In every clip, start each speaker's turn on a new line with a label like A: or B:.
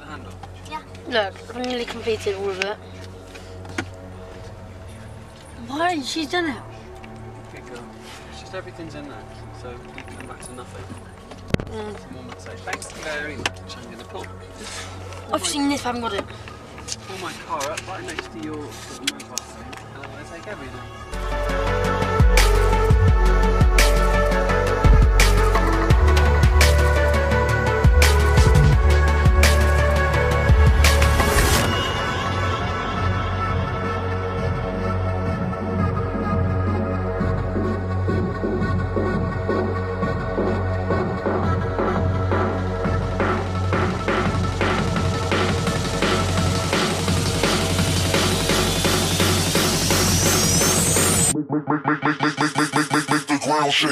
A: handle?
B: Yeah. Look, I've nearly completed all of it. Why? She's done it.
A: Okay, girl. It's just everything's in there, so you come back to nothing. Someone would say, thanks very much, I'm going to pull.
B: I've seen this, I haven't got it.
A: Pull my car up right next to your mobile phone, and I'm going to take everything.
C: Make the ground shake.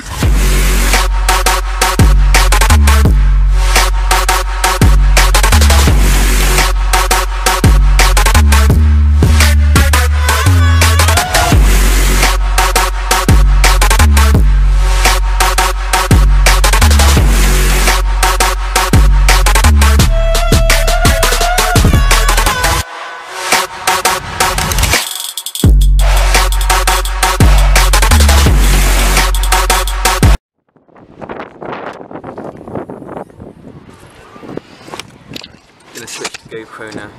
A: I'm going to switch to GoPro now.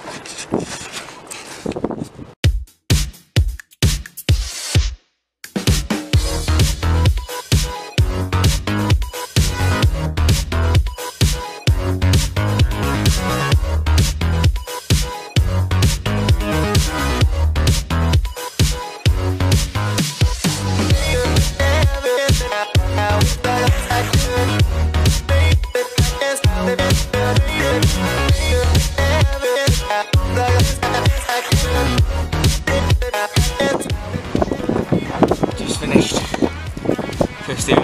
A: Just finished first evening.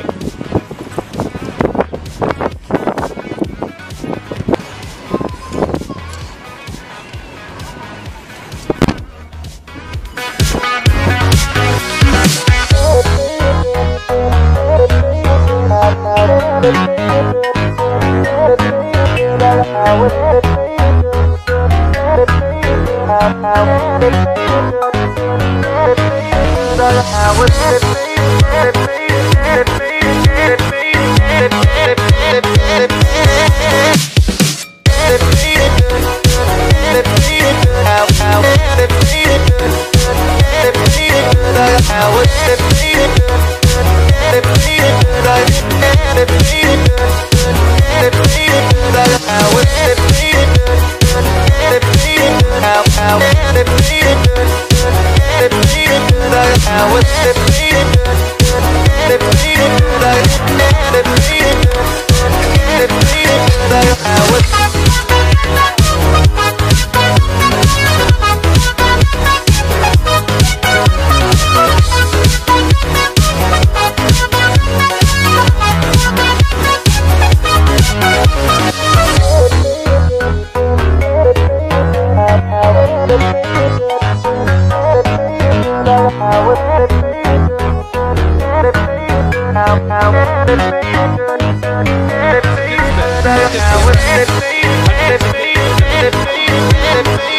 C: How